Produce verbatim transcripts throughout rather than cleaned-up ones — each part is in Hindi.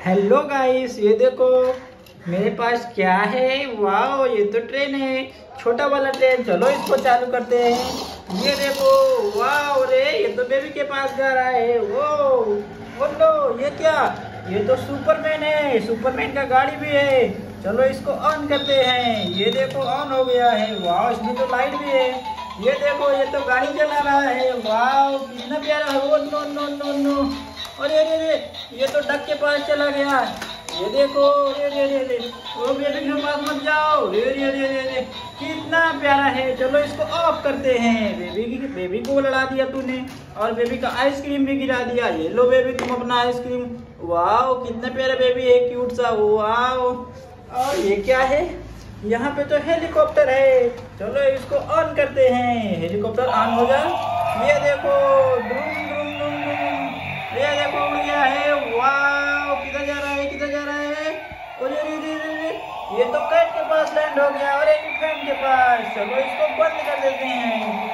हेलो गाइस, ये देखो मेरे पास क्या है। वाह, ये तो ट्रेन है, छोटा वाला ट्रेन। चलो इसको चालू करते हैं। ये देखो, वाह रे, ये तो बेबी के पास जा रहा है। वो बोलो, ये क्या? ये तो सुपरमैन है, सुपरमैन का गाड़ी भी है। चलो इसको ऑन करते हैं। ये देखो ऑन हो गया है। वाह, इसमें तो लाइट भी है। ये देखो, ये तो गाड़ी चला रहा है। वाह, कितना प्यारा है। वो नो नो नो नो, अरे अरे अरे, ये तो डक के पास चला गया। ये देखो, अरे अरे अरे, वो बेबी के पास मत जाओ। अरे अरे अरे अरे, कितना प्यारा है। चलो इसको ऑफ करते हैं। बेबी की बेबी को लड़ा दिया तूने, और बेबी का आइसक्रीम भी गिरा दिया। ये लो बेबी, तुम अपना आइसक्रीम। वाह, कितना प्यारा बेबी है, क्यूट सा। वाह, और ये क्या है? यहाँ पे तो हेलीकॉप्टर है। चलो इसको ऑन करते हैं। हेलीकॉप्टर ऑन हो जा। ये देखो, ड्रूम ड्रूम ड्रूम ड्रूम, ये देखो उड़ गया है। वाह, किधर जा रहा है, किधर जा रहा है? अरे अरे अरे, ये तो कैट के पास लैंड हो गया, और एलिफेंट के पास। चलो इसको बंद कर देते हैं।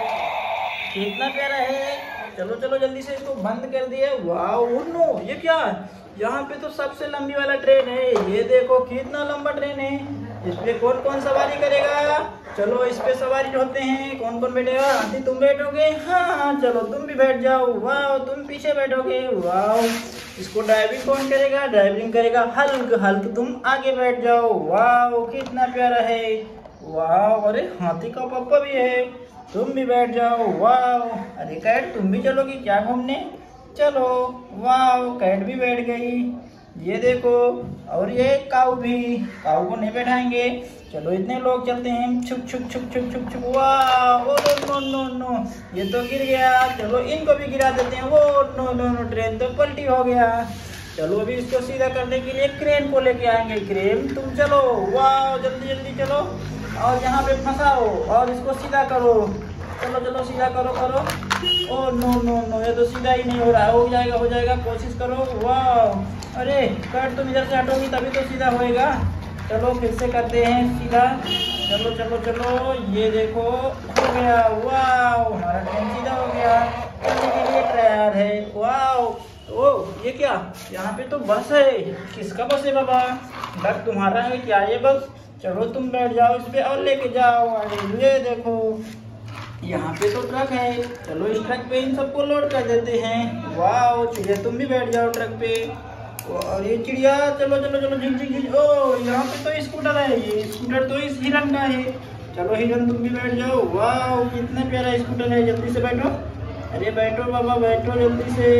कितना प्यारा है। चलो चलो जल्दी से इसको बंद कर दिए। वाह, उन्नो, ये क्या? यहाँ पे तो सबसे लंबी वाला ट्रेन है। ये देखो कितना लंबा ट्रेन है। इस पे कौन कौन सवारी करेगा? चलो इस पे सवारी होते हैं। कौन कौन बैठेगा? आंटी तुम बैठोगे? हाँ, चलो तुम भी बैठ जाओ। वाह, तुम पीछे बैठोगे। वाह, इसको ड्राइविंग कौन करेगा? ड्राइविंग करेगा हल्क। हल्क तुम आगे बैठ जाओ। वाह, कितना प्यारा है। वाह, अरे हाथी का पप्पा भी है, तुम भी बैठ जाओ। वाह, अरे कैट तुम भी चलोगी क्या घूमने? चलो। वाह, कैट भी बैठ गई। ये देखो, और ये काऊ भी। काऊ को नहीं बैठाएंगे। चलो इतने लोग चलते हैं। छुक छुक छुक छुक छुक छुक। वाह, ओ नो नो नो, ये तो गिर गया। चलो इनको भी गिरा देते हैं। वो नो नो नो, ट्रेन तो पलटी हो गया। चलो अभी इसको सीधा करने के लिए क्रेन को लेके आएंगे। क्रेन तुम चलो। वाह, जल्दी जल्दी चलो, और यहाँ पे फंसाओ, और इसको सीधा करो। चलो चलो सीधा करो करो। ओ नो नो नो, ये तो सीधा ही नहीं हो रहा है। हो जाएगा हो जाएगा, कोशिश करो। वाह, अरे कट, तुम इधर से हटोगी तभी तो सीधा होएगा। चलो फिर से करते हैं सीधा। चलो चलो चलो, ये देखो हो गया। वाह, हमारा ट्रेन सीधा हो गया। चलने के लिए तैयार है। वाह, ओ ये क्या? यहाँ पे तो बस है। किसका बस है बाबा? डक तुम्हारा है क्या ये बस? चलो तुम बैठ जाओ इस पे और लेके जाओ आगे। ये देखो, यहाँ पे तो ट्रक है। चलो इस ट्रक पे इन सबको लोड कर देते हैं। वाह, चिड़िया तुम भी बैठ जाओ ट्रक पे। और ये चिड़िया, चलो चलो चलो, झिक झिक झिक। ओ, यहाँ पे तो स्कूटर है। ये स्कूटर तो इस हिरन का है। चलो हिरन तुम भी बैठ जाओ। वाह, कितना प्यारा स्कूटर है। जल्दी से बैठो। अरे बैठो बाबा, बैठो जल्दी से।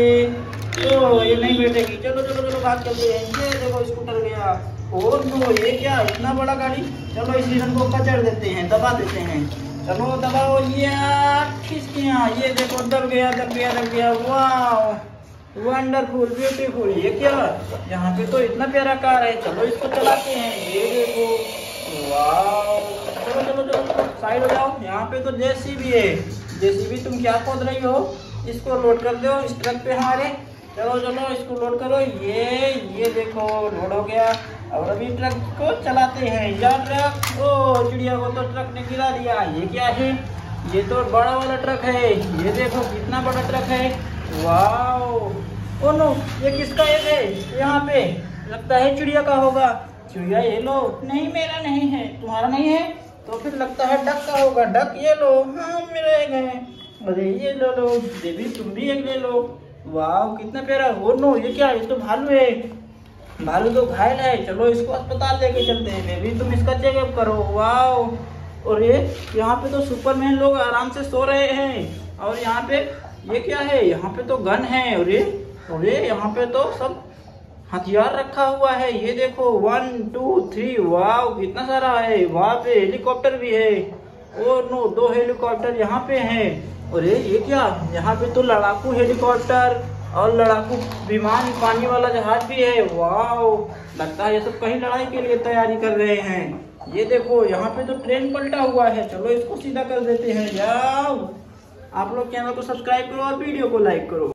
ओ, ये नहीं बैठेगी। चलो चलो चलो, बात करते हैं। ये देखो स्कूटर गया। और नो, ये क्या इतना बड़ा गाड़ी? चलो इस हिरन को कचड़ देते हैं, दबा देते हैं। चलो दबाओ। ये खिसकियाँ, ये देखो दब गया दब गया दब गया। वाह, वंडरफुल, ब्यूटीफुल। ये क्या? यहाँ पे तो इतना प्यारा कार है। चलो इसको चलाते हैं। ये देखो, वाह। चलो चलो चलो, साइड हो जाओ। यहाँ पे तो जेसीबी है। जेसीबी तुम क्या खोद रही हो? इसको लोड कर दो इस ट्रक पे हमारे। चलो चलो इसको लोड करो। ये ये देखो लोड हो गया। और अभी ट्रक को चलाते हैं। या ट्रक, ओ चिड़िया को तो ट्रक ने गिरा दिया। ये क्या है? ये तो बड़ा वाला ट्रक है। ये देखो कितना बड़ा ट्रक है। वाह, ओ नो, ये किसका है? यहाँ पे लगता है चिड़िया का होगा। चिड़िया ये लो। नहीं, मेरा नहीं है। तुम्हारा नहीं है तो फिर लगता है डक का होगा। डक ये लो। हाँ, मेरा एक है। अरे ये लो लो बेबी, तुम भी एक ले लो। वाह, कितना प्यारा। ओ नो, ये क्या? ये तो भालू है। भालू तो घायल है। चलो इसको अस्पताल लेके चलते हैं। बेबी तुम इसका चेकअप करो। वाह, और ये यहाँ पे तो सुपरमैन लोग आराम से सो रहे हैं। और यहाँ पे ये क्या है? यहाँ पे तो गन है। और ये और ये यहाँ पे तो सब हथियार रखा हुआ है। ये देखो, वन टू थ्री। वाह, कितना सारा है। वहाँ पे हेलीकॉप्टर भी है। और नो, दो हेलीकॉप्टर यहाँ पे हैं। और ये क्या? यहाँ पे तो लड़ाकू हेलीकॉप्टर और लड़ाकू विमान, पानी वाला जहाज भी है। वाह, लगता है ये सब कहीं लड़ाई के लिए तैयारी कर रहे हैं। ये देखो, यहाँ पे तो ट्रेन पलटा हुआ है। चलो इसको सीधा कर देते हैं। जाओ, आप लोग चैनल को सब्सक्राइब करो और वीडियो को लाइक करो।